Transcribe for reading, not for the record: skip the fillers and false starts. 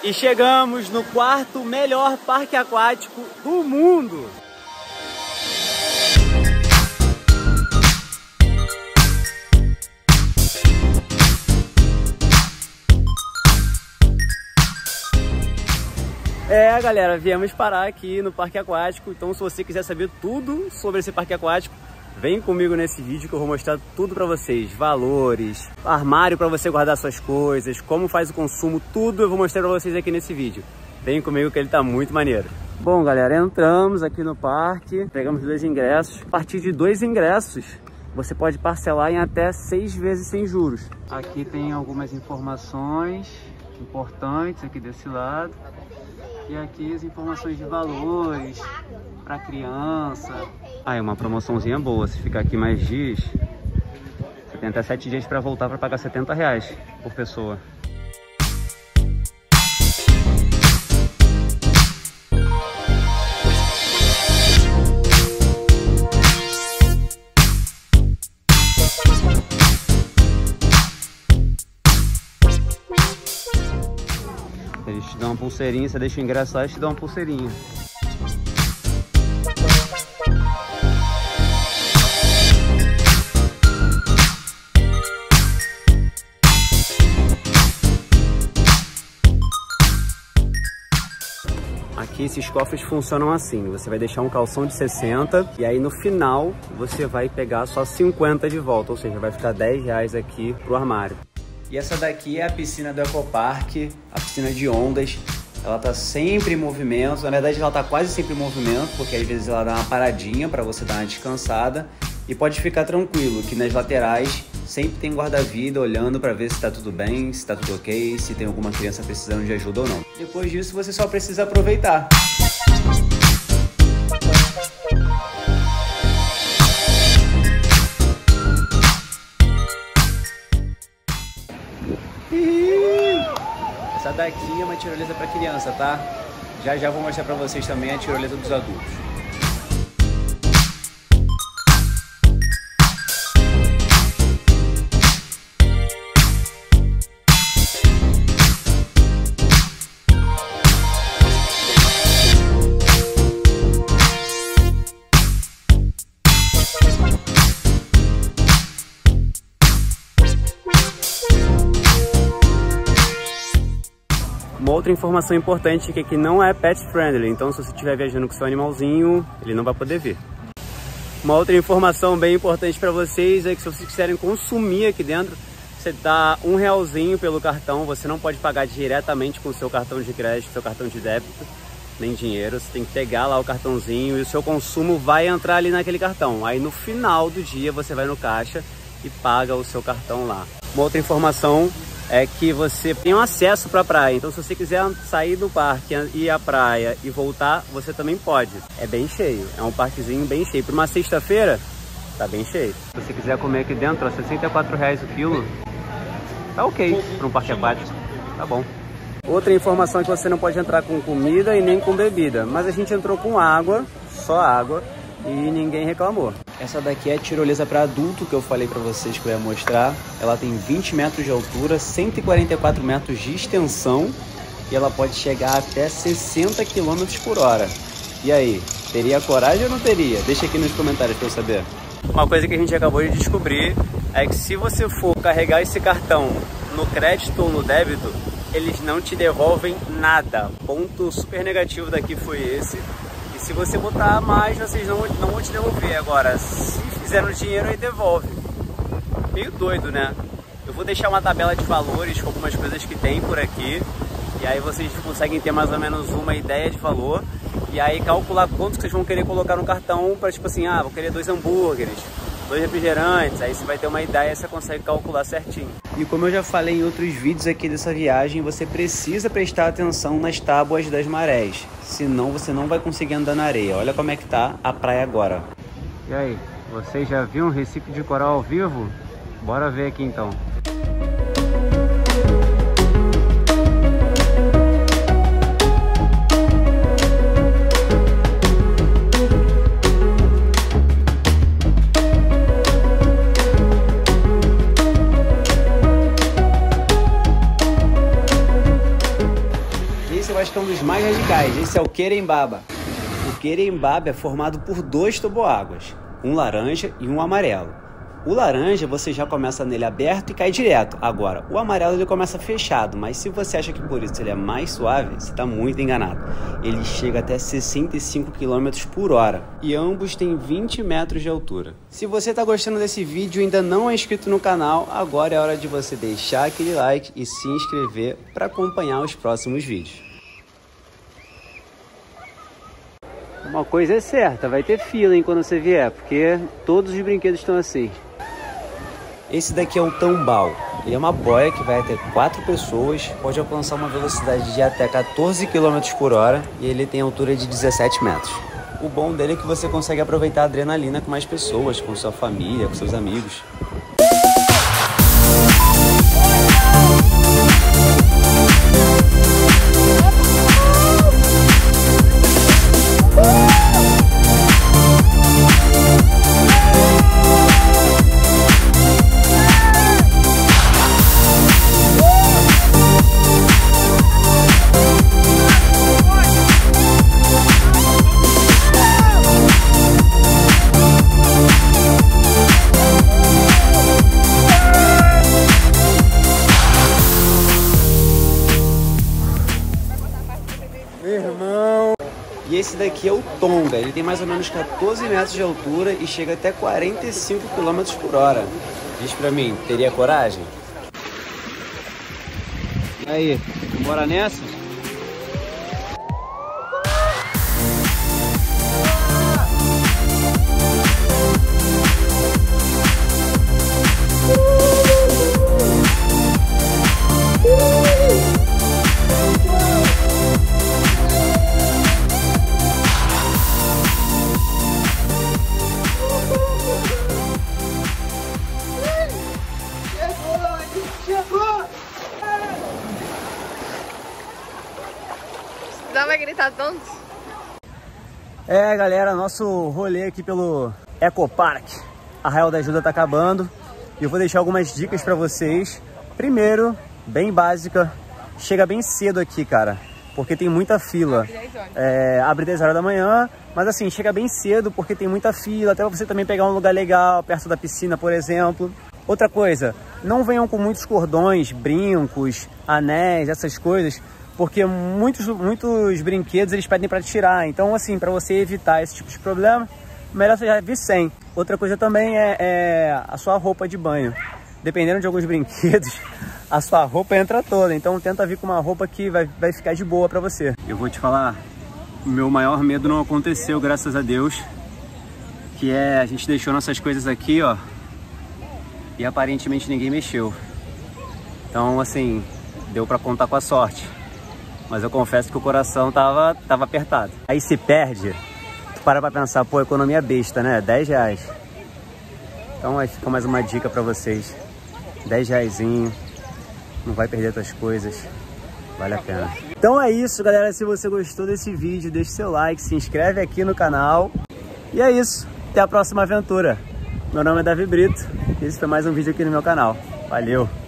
E chegamos no quarto melhor parque aquático do mundo. É, galera, viemos parar aqui no parque aquático. Então, se você quiser saber tudo sobre esse parque aquático, vem comigo nesse vídeo que eu vou mostrar tudo pra vocês. Valores, armário pra você guardar suas coisas, como faz o consumo, tudo eu vou mostrar pra vocês aqui nesse vídeo. Vem comigo que ele tá muito maneiro. Bom, galera, entramos aqui no parque, pegamos 2 ingressos. A partir de 2 ingressos, você pode parcelar em até 6 vezes sem juros. Aqui tem algumas informações importantes aqui desse lado. E aqui as informações de valores para criança. Ah, é uma promoçãozinha boa. Se ficar aqui mais dias, você tem até 7 dias para voltar para pagar R$70 por pessoa. Eles te dão uma pulseirinha, você deixa o ingresso lá e te dão uma pulseirinha. Aqui esses cofres funcionam assim, você vai deixar um calção de 60 e aí no final você vai pegar só 50 de volta, ou seja, vai ficar R$10 aqui pro armário. E essa daqui é a piscina do Ecopark, a piscina de ondas. Ela tá sempre em movimento, na verdade ela tá quase sempre em movimento, porque às vezes ela dá uma paradinha para você dar uma descansada. E pode ficar tranquilo que nas laterais sempre tem guarda-vida olhando para ver se tá tudo bem, se tá tudo ok, se tem alguma criança precisando de ajuda ou não. Depois disso você só precisa aproveitar. Essa daqui é uma tirolesa para criança, tá? Já já vou mostrar para vocês também a tirolesa dos adultos. Uma outra informação importante é que aqui não é pet friendly, então se você estiver viajando com seu animalzinho, ele não vai poder vir. Uma outra informação bem importante para vocês é que se vocês quiserem consumir aqui dentro, você dá R$1 pelo cartão, você não pode pagar diretamente com o seu cartão de crédito, seu cartão de débito, nem dinheiro, você tem que pegar lá o cartãozinho e o seu consumo vai entrar ali naquele cartão. Aí no final do dia você vai no caixa e paga o seu cartão lá. Uma outra informação é que você tem um acesso para a praia, então se você quiser sair do parque, ir à praia e voltar, você também pode. É bem cheio, é um parquezinho bem cheio. Para uma sexta-feira, tá bem cheio. Se você quiser comer aqui dentro, R$ 64 o quilo, tá ok para um parque aquático, tá bom. Outra informação é que você não pode entrar com comida e nem com bebida, mas a gente entrou com água, só água, e ninguém reclamou. Essa daqui é a tirolesa para adulto que eu falei para vocês que eu ia mostrar. Ela tem 20 metros de altura, 144 metros de extensão e ela pode chegar até 60 km por hora. E aí, teria coragem ou não teria? Deixa aqui nos comentários para eu saber. Uma coisa que a gente acabou de descobrir é que se você for carregar esse cartão no crédito ou no débito, eles não te devolvem nada. Ponto super negativo daqui foi esse. Se você botar mais, vocês não vão te devolver. Agora, se fizer no dinheiro, aí devolve. Meio doido, né? Eu vou deixar uma tabela de valores com algumas coisas que tem por aqui. E aí vocês conseguem ter mais ou menos uma ideia de valor. E aí calcular quanto que vocês vão querer colocar no cartão para, tipo assim, vou querer 2 hambúrgueres, 2 refrigerantes. Aí você vai ter uma ideia, você consegue calcular certinho. E como eu já falei em outros vídeos aqui dessa viagem, você precisa prestar atenção nas tábuas das marés. Senão você não vai conseguir andar na areia. Olha como é que tá a praia agora. E aí, vocês já viram um Recife de coral ao vivo? Bora ver aqui então. acho que é um dos mais radicais. Esse é o Querembaba. O Querembaba é formado por 2 toboáguas, um laranja e um amarelo. O laranja você já começa nele aberto e cai direto. Agora, o amarelo ele começa fechado, mas se você acha que por isso ele é mais suave, você está muito enganado. Ele chega até 65 km por hora e ambos têm 20 metros de altura. Se você está gostando desse vídeo e ainda não é inscrito no canal, agora é hora de você deixar aquele like e se inscrever para acompanhar os próximos vídeos. Uma coisa é certa, vai ter fila, hein, quando você vier, porque todos os brinquedos estão assim. Esse daqui é o Tambal. Ele é uma boia que vai até 4 pessoas, pode alcançar uma velocidade de até 14 km por hora e ele tem altura de 17 metros. O bom dele é que você consegue aproveitar a adrenalina com mais pessoas, com sua família, com seus amigos. E esse daqui é o Tonga, ele tem mais ou menos 14 metros de altura e chega até 45 km por hora. Diz pra mim, teria coragem? E aí, bora nessa? Não vai gritar tanto? É, galera, nosso rolê aqui pelo Ecopark Arraial da Ajuda tá acabando. E eu vou deixar algumas dicas pra vocês. Primeiro, bem básica, chega bem cedo aqui, cara, porque tem muita fila. Abre 10 horas da manhã, mas assim, chega bem cedo porque tem muita fila, até você também pegar um lugar legal, perto da piscina, por exemplo. Outra coisa, não venham com muitos cordões, brincos, anéis, essas coisas, porque muitos brinquedos eles pedem para tirar. Então, assim, para você evitar esse tipo de problema, melhor você já vir sem. Outra coisa também é a sua roupa de banho. Dependendo de alguns brinquedos, a sua roupa entra toda. Então, tenta vir com uma roupa que vai ficar de boa para você. Eu vou te falar, o meu maior medo não aconteceu, graças a Deus. Que a gente deixou nossas coisas aqui, ó. E aparentemente ninguém mexeu. Então, assim, deu para contar com a sorte. Mas eu confesso que o coração tava apertado. Aí se perde, tu para pra pensar, pô, economia besta, né? 10 reais. Então aí fica mais uma dica pra vocês. 10 reaisinho, não vai perder tuas coisas, vale a pena. Então é isso, galera. Se você gostou desse vídeo, deixa seu like, se inscreve aqui no canal. E é isso, até a próxima aventura. Meu nome é Davi Brito e esse foi mais um vídeo aqui no meu canal. Valeu!